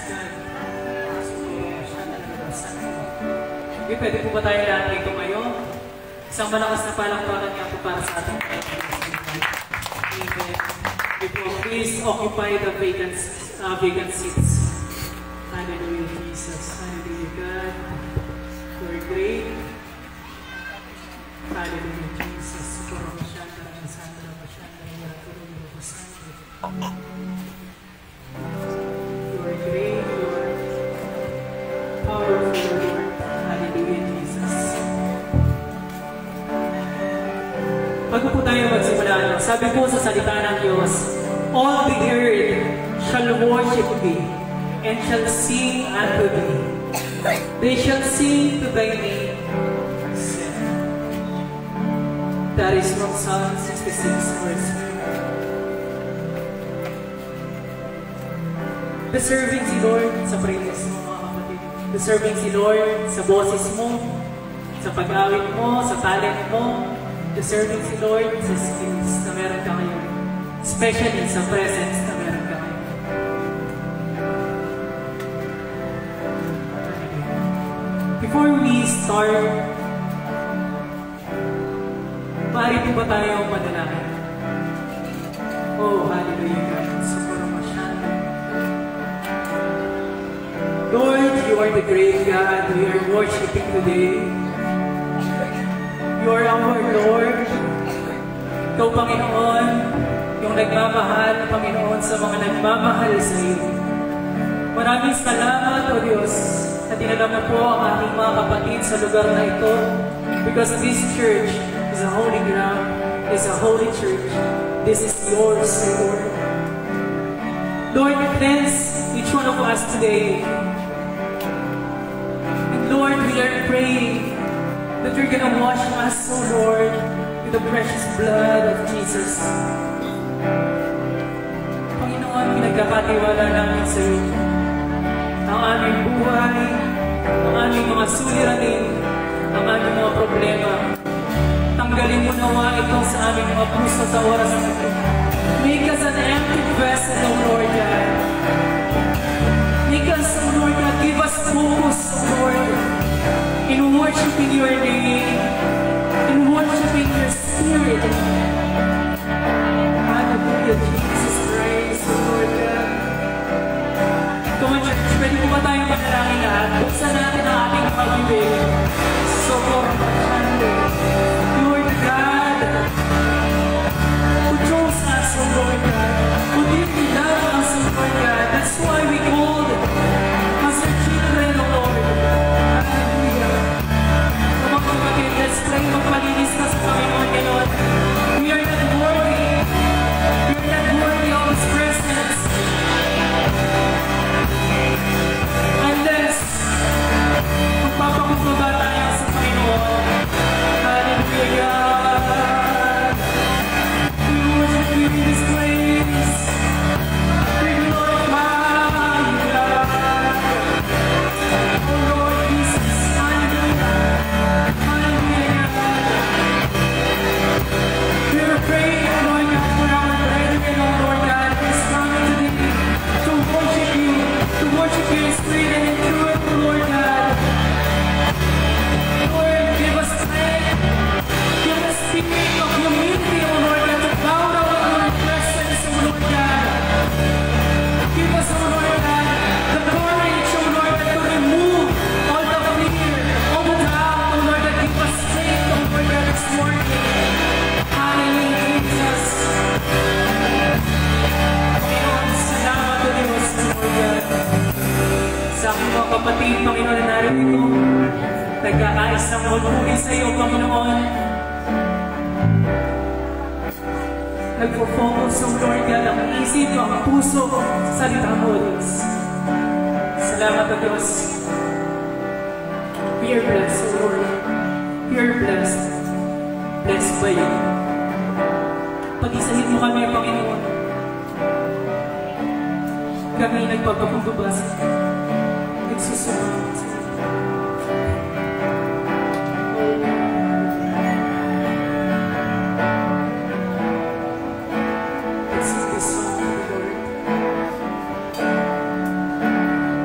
Okay, pwede po ba tayo lahat dito ngayon? Isang malakas na palakpakan niya po para sa ating Amen. Please occupy the vacant seats. Hallelujah, Jesus. Hallelujah, God. You are great. Hallelujah, Jesus. You are great, you are powerful, Lord. Hallelujah, Jesus. Bago po tayo magsimula, sabi po sa salita ng Diyos, all the earth shall worship thee, and shall sing unto thee. They shall sing to thy name. That is from Psalm 66, verse 3. Deserving si Lord sa praises mo, mga kapatid. Deserving si Lord sa boses mo, sa pag-awit mo, sa talent mo. Deserving si Lord sa skills na meron ka ngayon. Especially sa presence na meron ka ngayon. Before we start, maaari po ba tayong manalangin? Oh, hallelujah, God. Lord, you are the great God we are worshiping today. You are our Lord. Ikaw, Panginoon, yung nagmamahal, Panginoon, sa mga nagmamahal sa iyo. Maraming salamat, O Diyos, na dinala mo po ang ating mga kapatid sa lugar na ito, because this church is a holy ground, is a holy church. This is yours, Lord. Lord, cleanse each one of us today. Lord, we are praying that you're going to wash us, O Lord, with the precious blood of Jesus. Panginoon, pinagkakatiwala namin sa iyo ang aming buhay, ang aming mga suliranin, ang aming mga problema. Tanggalin mo nawa ito sa aming mga puso sa oras na ito. Make us an empty vessel, O Lord God. Make us, O Lord God, give us focus, Lord, in worshiping your name, in worshiping your Spirit. Hallelujah, Jesus Christ, O Lord God. Come on, church, pwede po ba tayong manalangin lahat? Buksan natin ang ating pag-ibig. Socorro, Lord God, who chose us, O Lord God, who deeply loved us, O Lord God. That's why we called as your children, O Lord. Hallelujah. Come on, kapatid, let's pray magpalinis na sa Panginoon ngayon. We are not worthy. We are not worthy of His presence. Unless magpapakumbaba tayo sa Panginoon. Hallelujah. We worship you in this place. We glorify you, God. Oh Lord Jesus, hallelujah. Hallelujah. We are praying, Lord God, for our brethren, oh Lord God, who is coming today to worship you in spirit and in truth, oh Lord God. Lord, give us strength, give us spirit of humility, oh Lord God, to bow down in your presence, oh Lord God. Give us, oh Lord God, the courage, oh Lord God, to remove all the fear, all the doubt, oh Lord God. Give us strength, oh Lord God, this morning. Hallelujah, Jesus. Panginoon, salamat o Diyos, Lord God. Sa aking mga kapatid, Panginoon, na narito, nagkakais ng magpuli sa iyo, Panginoon. Nagpo-focus, oh Lord God, ang isip, ang puso sa salita mo, Diyos. Salamat o Diyos. We are blessed, O Lord. We are blessed. Blessed by you. Pag-isahin mo kami, Panginoon. Kami nagpapakundubas. Nagsusunod sa iyo. Let's sing this song, Lord.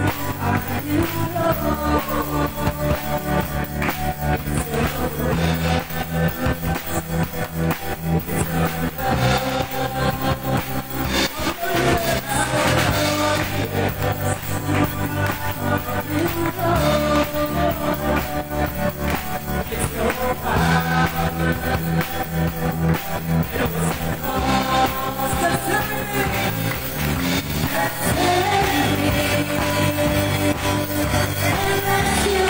Unless you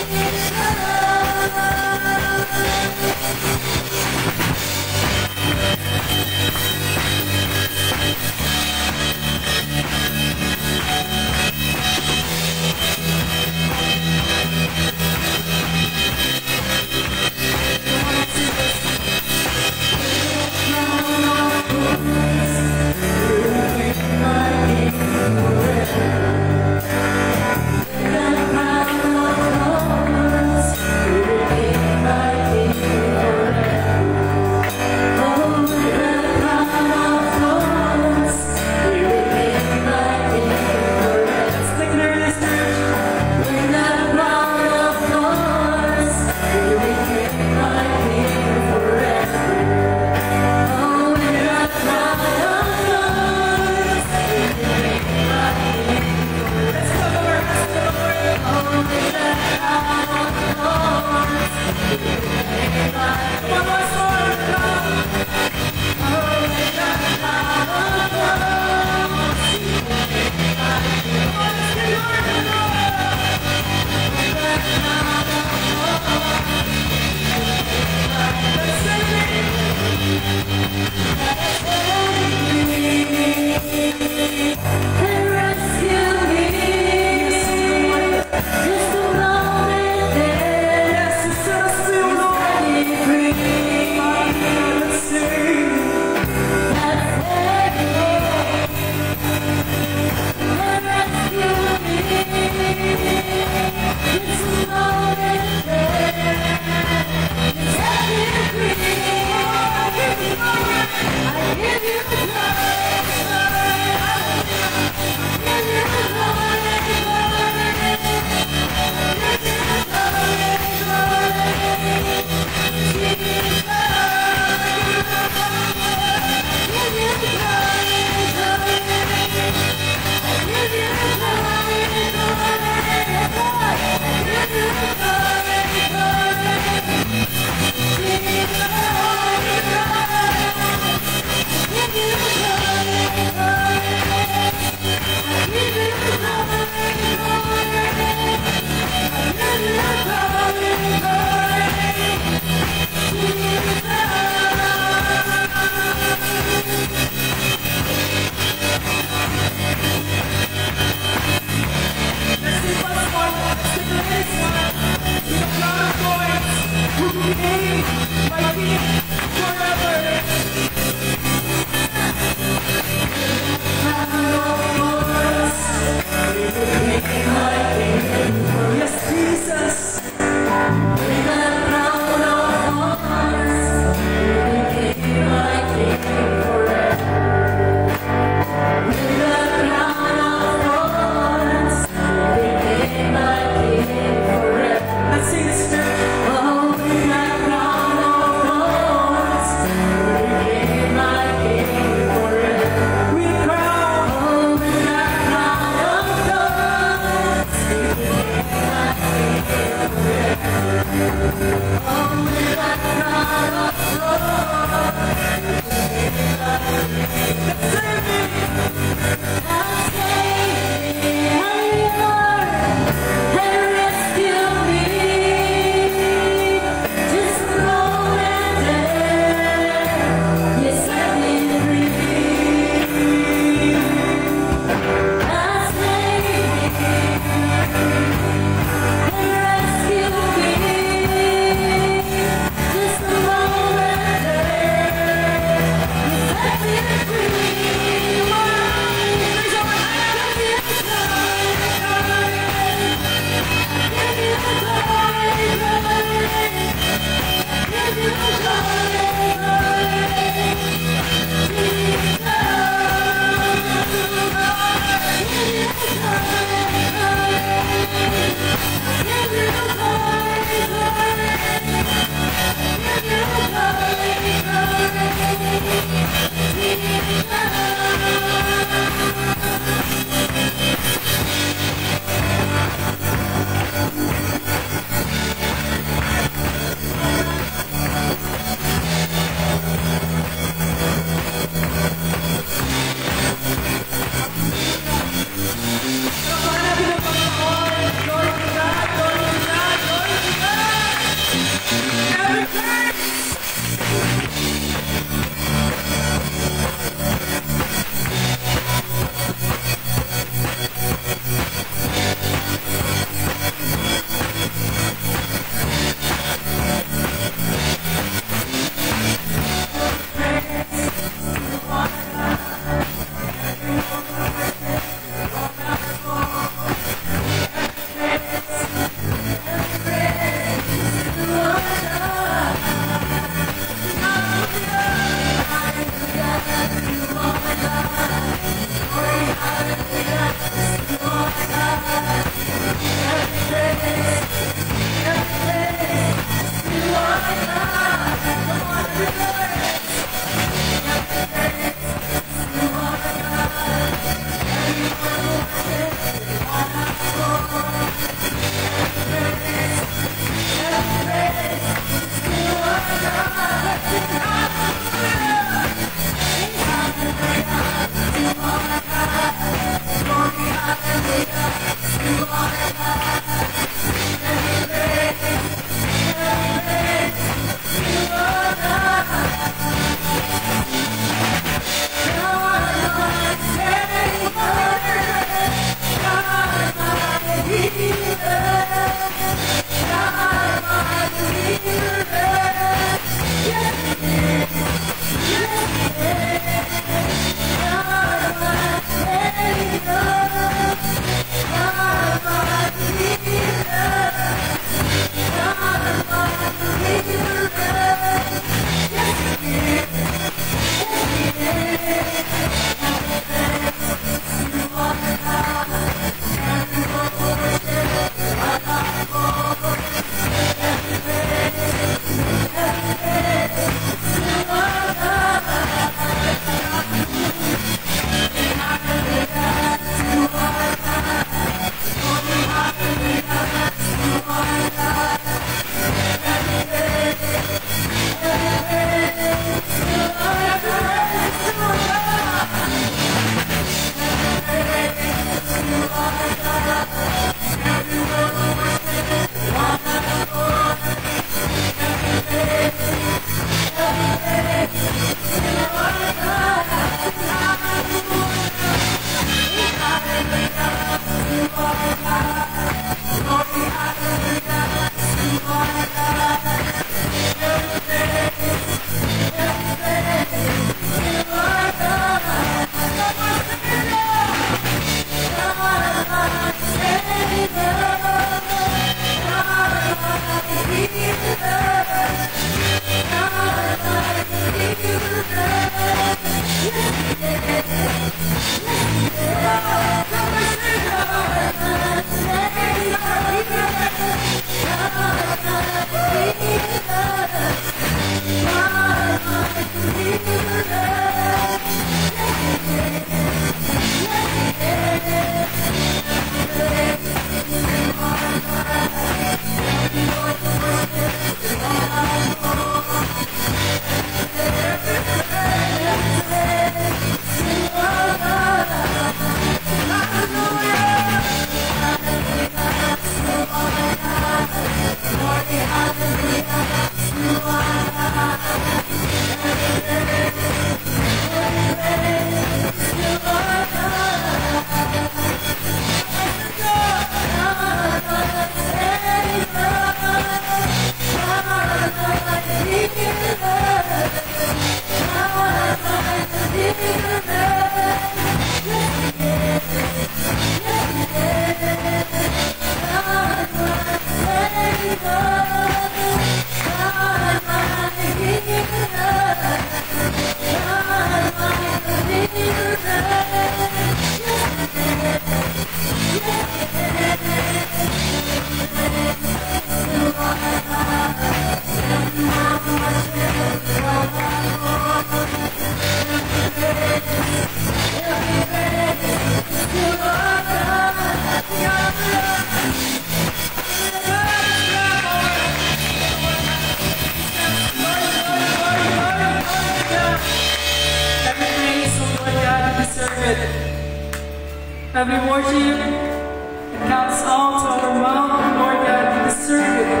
Every worship and counts all to our mouth, Lord God, you deserve it.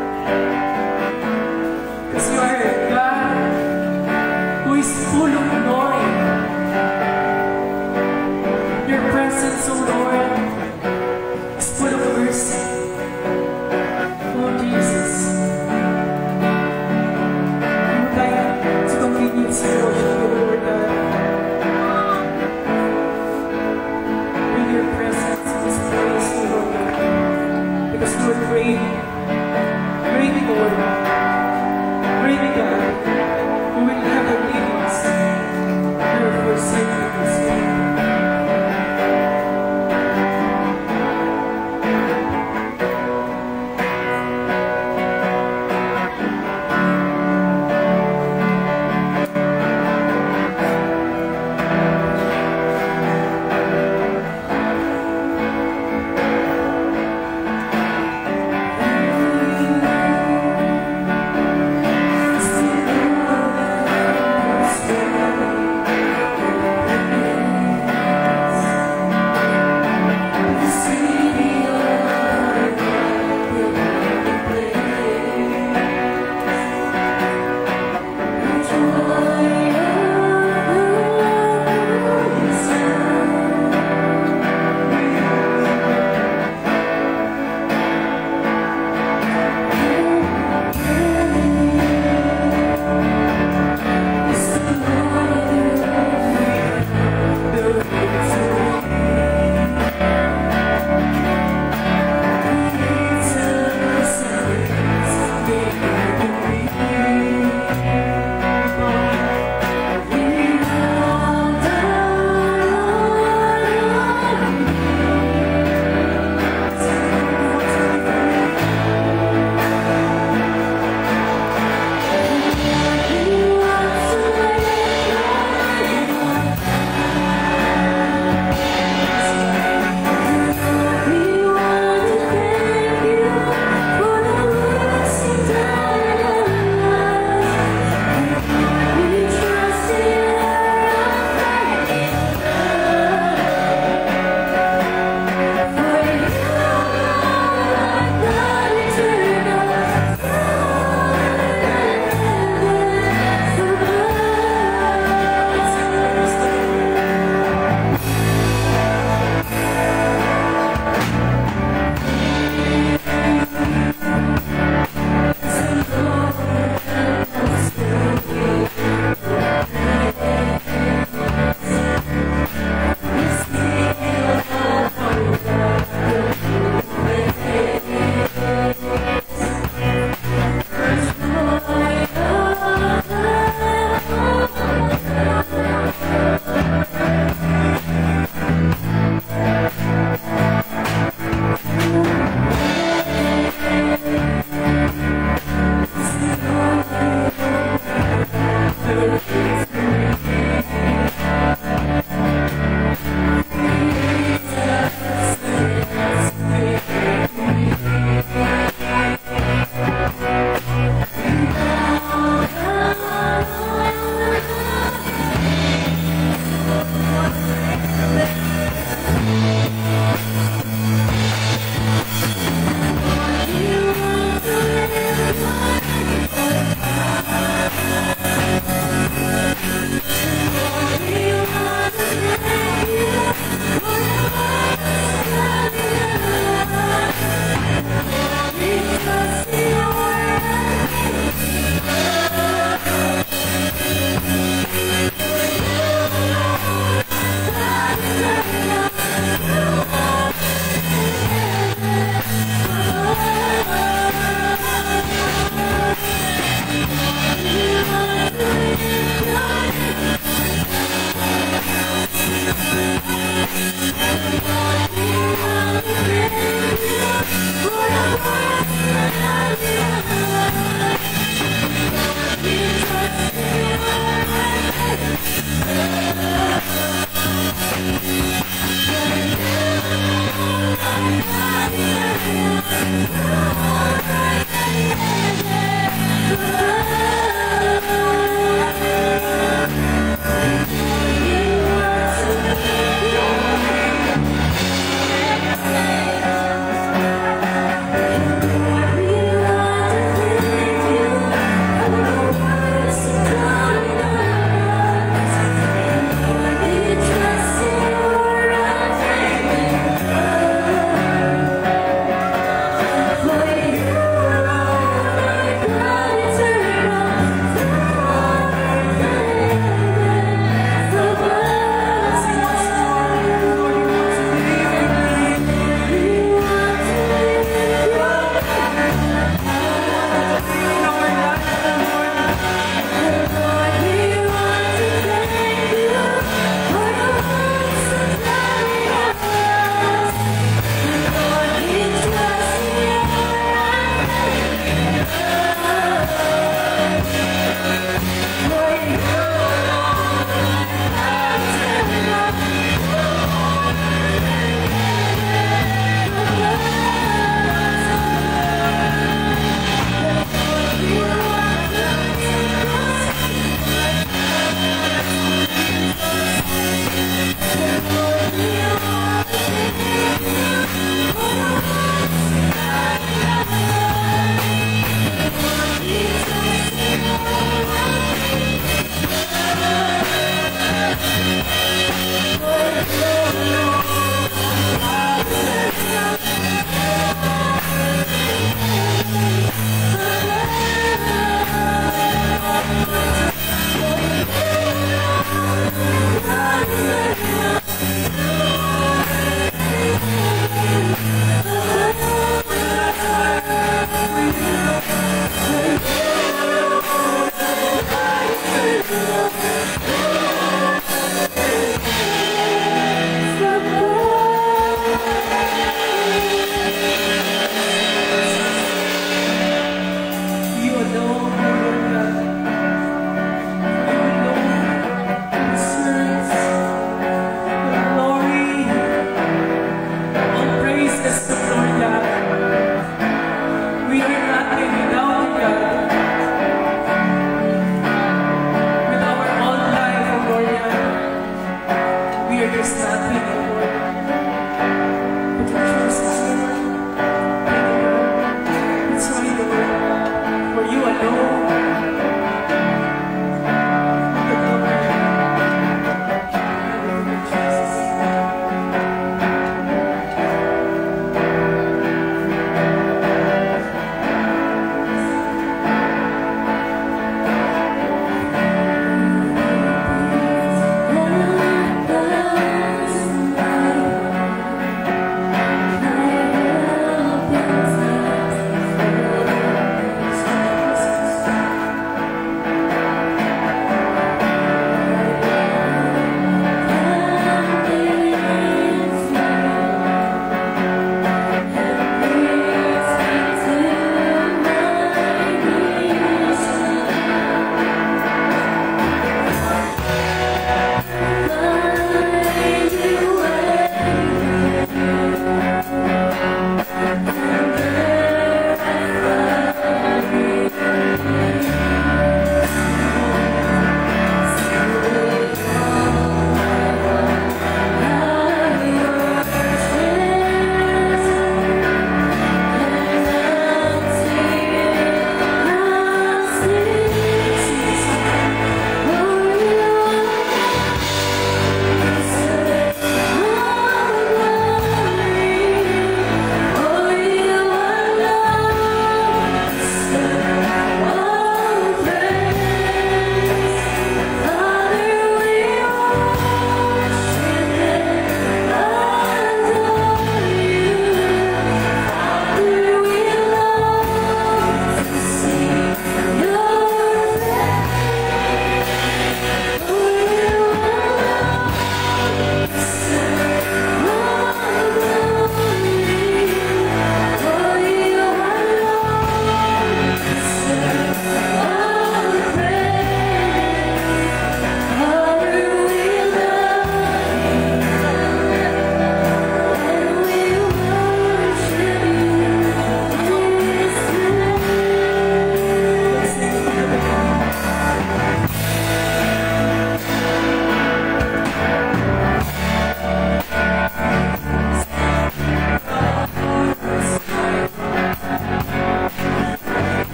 Because you are a God who is full of glory. Your presence, O Lord, is full of mercy. Oh Jesus, we would like to continue to worship you, Lord God. Your presence in this place, Lord God, because you are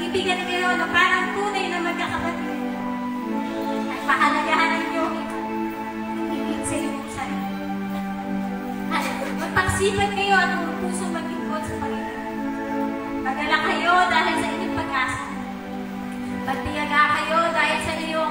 magbibigan kayo na parang tunay na magkakapatid. At pahalagahan ninyo higit sa inyong sarili. At magpagsipag kayo at ang pusong maglingkod sa Panginoon. Magalak kayo dahil sa inyong pag-asa. Magtiyaga kayo dahil sa inyong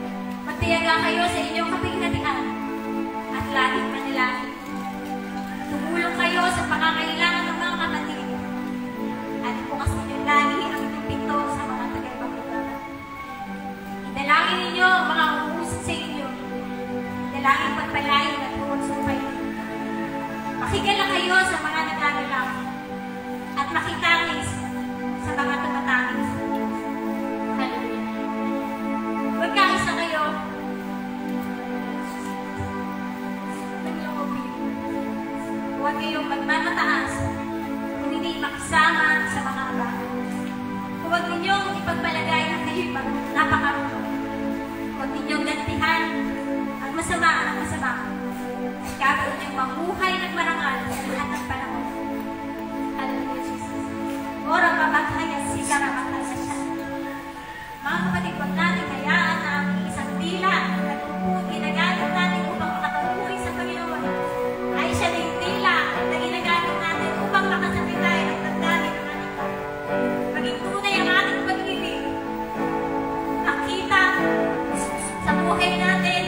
kapighatian at laging manalangin. Tumulong kayo sa pangangailangan ng mga kapatid at bukas ninyo lagi ang inyong pinto sa mga tagapagpapalagay. Idalangin ninyo ang mga uusap sa inyo. Idalangin pagpalain at pumunsumpay. Makigala kayo sa mga nagagalaw at makitangis sa mga tumatangis. Hallelujah. Magkaisa kayo. Huwag kayong magmamataas kung hindi makisama sa mga abang. Huwag ninyong ipagpalagay na kayo'y napakarunong. Huwag ninyong gantihan ang masama ang masama. Gagawin niyong mamuhay ng marangal sa lahat ng panahon. Hallelujah, Jesus. Ora babagaya si Karamatan sa siya. Mga kapatid, huwag natin hayaan na ang isang dila at upong ginagamit natin upang makatuluhay sa Panginoon ay siya na yung dila na ginagamit natin upang makasapit tayo ng damdamin ng ating Panginoon. Maging tunay ang ating pag-ibig. Nakita sa buhay natin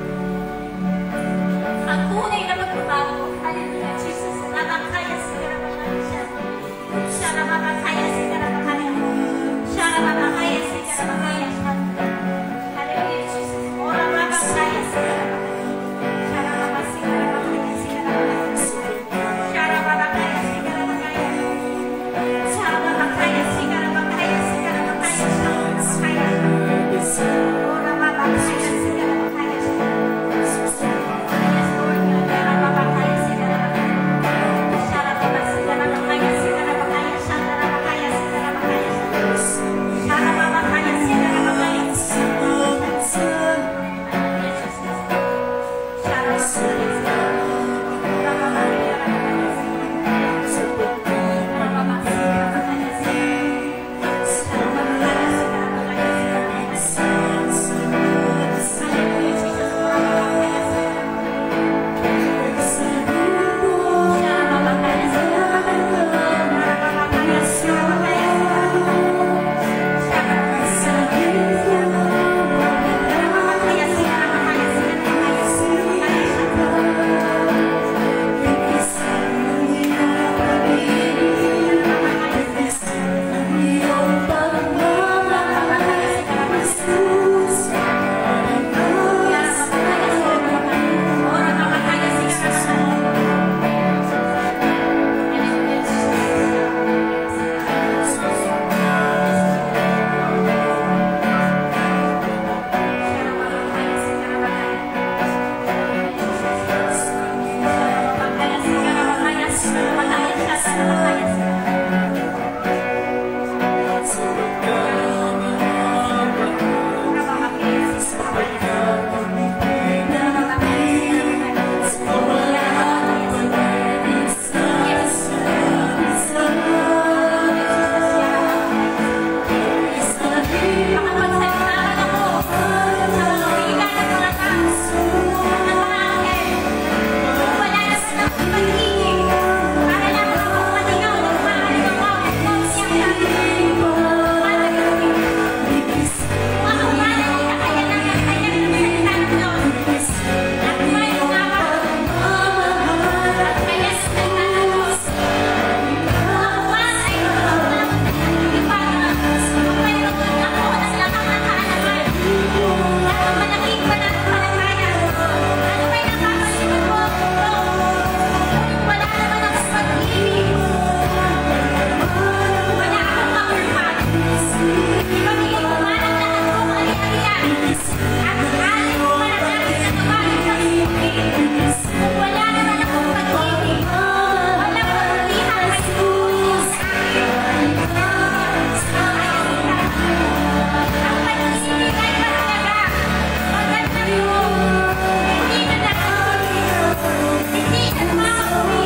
ang tunay na magbabago. Hallelujah, Jesus. Nabakaya si Karamatan siya. Siya na mabakaya si Karamatan. Siya na mabakaya si Karamatan siya. Hallelujah, Jesus. Ora mabakaya si Karamatan. Siya na mabakaya si Karamatan. Siya na mabakaya si Karamatan. Siya na mabakaya si Karamatan. Si Karamatan siya na mabakaya. Ora mabakaya si Karamatan siya. Yes, Lord, siya na mabakaya si Karamatan. Siya na mabakaya si Karamatan. Siya na mabakaya si Karamatan. Siya na mabakaya si Karamatan.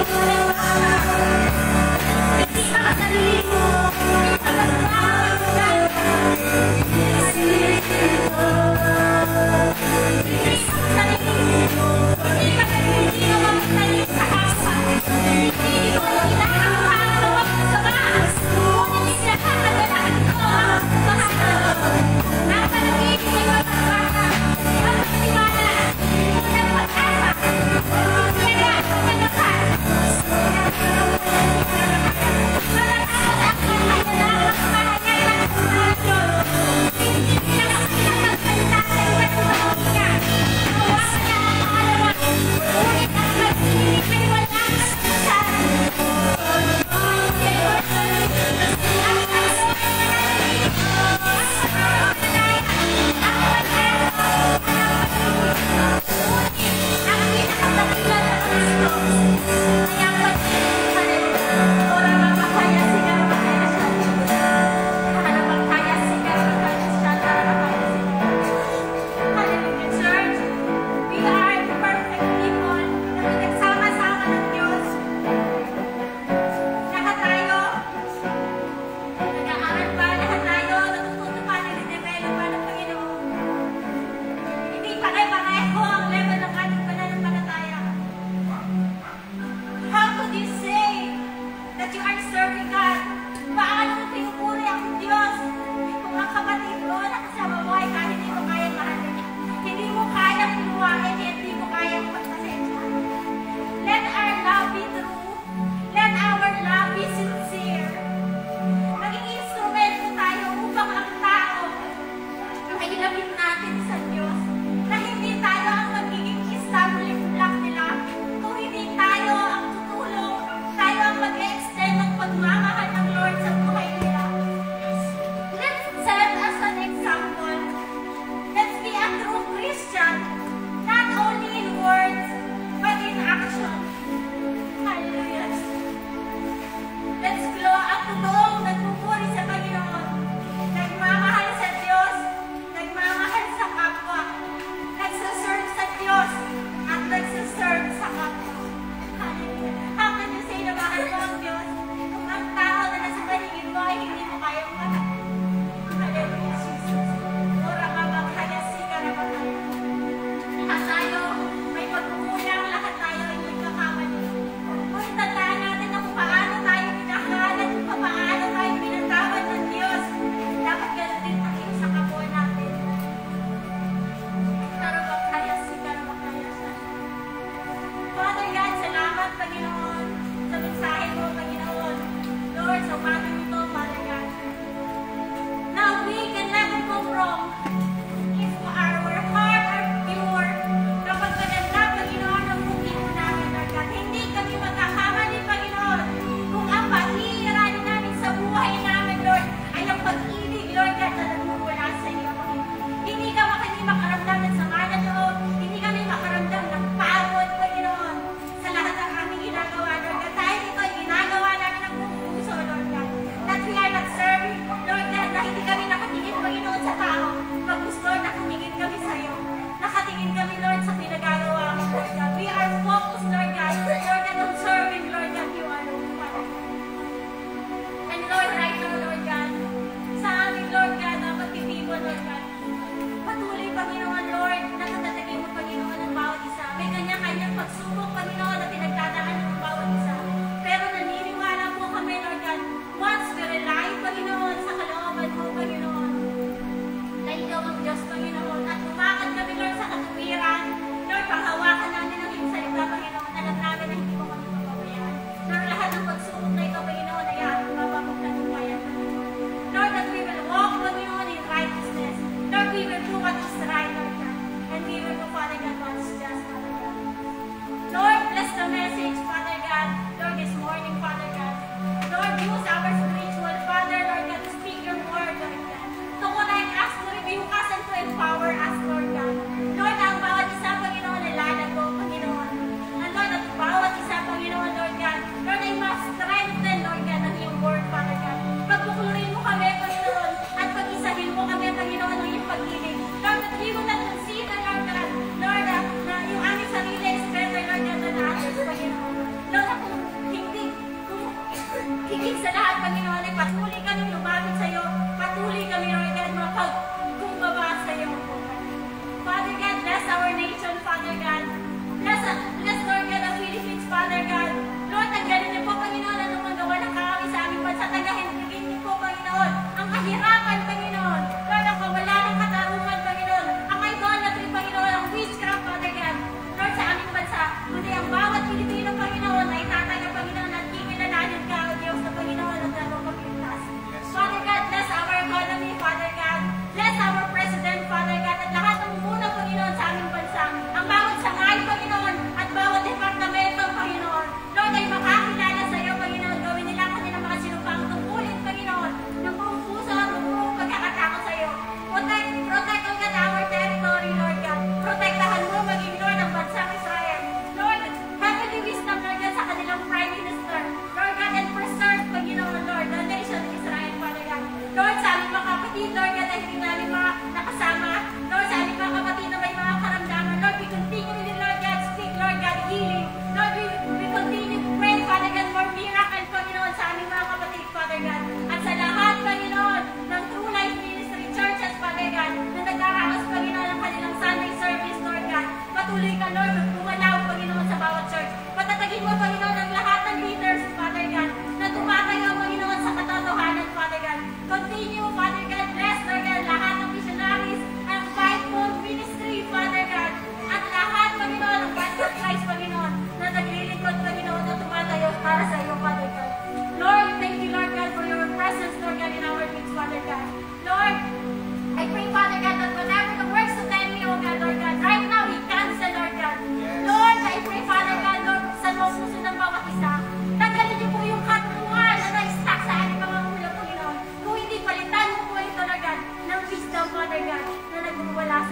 Sarili mo,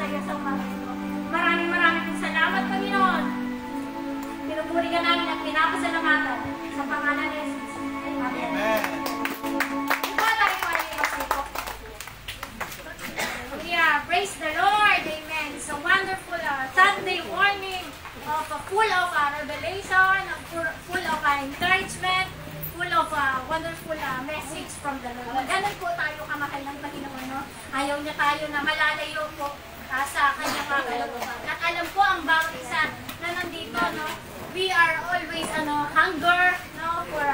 sa iyo sa umaga ito. Maraming pong salamat, Panginoon. Pinupuri ka namin at pinapasalamatan sa pangalan ni Jesus. Amen. Ito tayo po ay magsiko. Praise the Lord. Amen. It's a wonderful Sunday morning full of revelation, full of encouragement, full of wonderful message from the Lord. Ganun po tayo kamahal ng Panginoon, no? Ayaw niya tayo na malalayo po sa kanyang kalooban. At alam po ang bawat isa na nandito, no? We are always hunger, no,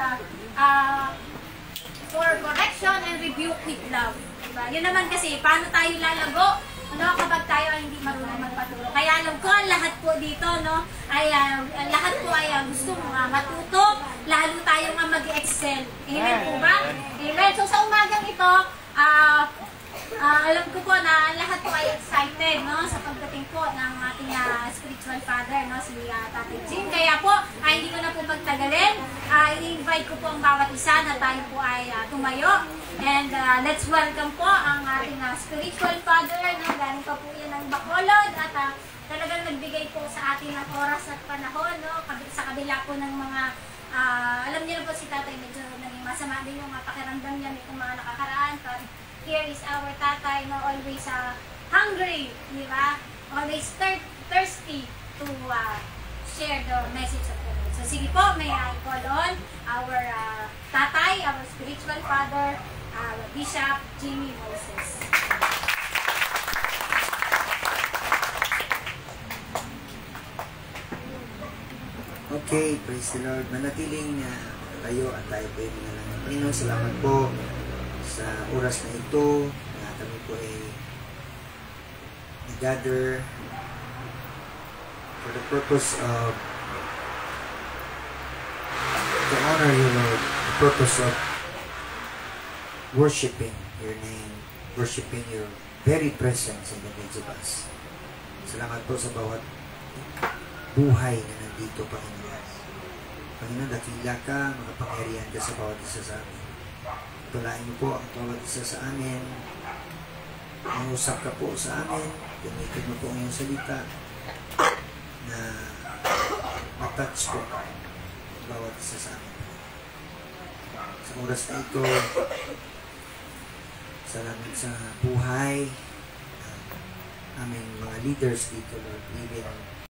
for correction and rebuke with love. Diba? Yun naman kasi, paano tayo lalago, no, kapag tayo ay hindi marunong magpaturo. Kaya alam ko, ang lahat po dito, no, ay lahat po ay gusto matuto, lalo tayo nga mag-excel. Amen po ba? Amen. So sa umagang ito, alam ko po na lahat po ay excited, no, sa pagdating po ng ating spiritual father, no, si Tatay Jim. Kaya po, hindi ko na po pagtagalin. I-invite ko po ang bawat isa na tayo po ay tumayo. And let's welcome po ang ating spiritual father, no, galing pa po yan ng Bacolod at talagang nagbigay po sa atin ng oras at panahon, no, sa kabila po ng mga alam niyo na po si Tatay, medyo naging masama din yung pakiramdam niya nitong mga nakakaraan. But here is our Tatay, no, always hungry, di ba? Always thirsty to share the message of the Lord. So sige po, may I call on our Tatay, our spiritual father, Bishop Jimmy Moses. Okay, praise the Lord. Manatiling tayo at tayo po yung mga ng Panginoon. Salamat po sa oras na ito na kami po ay nag-gather for the purpose of to honor you, Lord, the purpose of worshiping your name, worshiping your very presence in the midst of us. Salamat po sa bawat buhay na nandito, Panginoon. Panginoon, dakila ka, makapangyarihan ka sa bawat isa sa amin. Palain mo po ang bawat isa sa amin. Mangusap ka po sa amin. Gamitin mo po ang iyong salita na matouch po ang bawat isa sa amin. Sa oras na ito, salamat sa buhay aming mga leaders dito, Lord, even